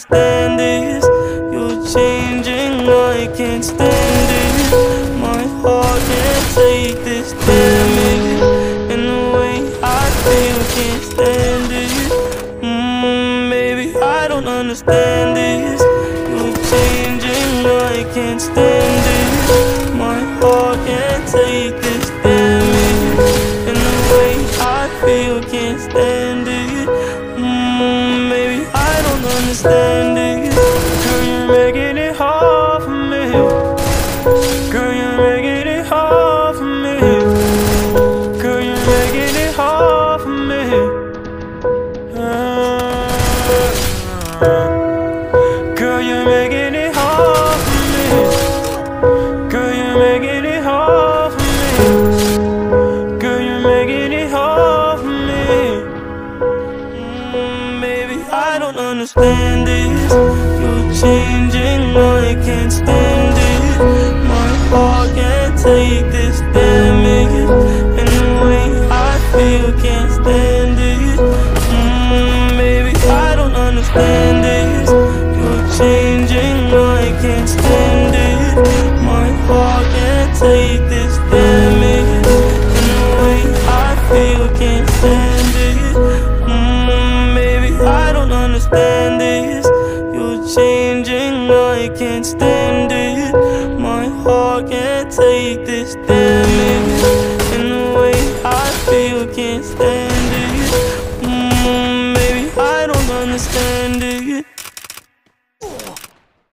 understand this. You're changing, I can't stand it. My heart can't take this damage, and the way I feel can't stand it. Baby, I don't understand this. You're changing, I can't stand it. My heart can't take this damage, and the way I feel can't stand it. Baby, I don't understand it. Girl, you're making it hard for me. Girl, you're making it hard for me. Girl, you're making it hard for me. Girl, you're making it hard for me. Girl, you're making it hard for me. Girl, you're making it hard for me. Baby, I don't understand this. You're changing, I can't stand it. My heart can't take this damage, and the way I feel can't stand it. Baby, I don't understand this. You're changing, I can't stand it. My heart can't take this damage, and the way I feel can't stand it. Baby, I don't understand this. You're changing, I can't stand it. My heart can't take this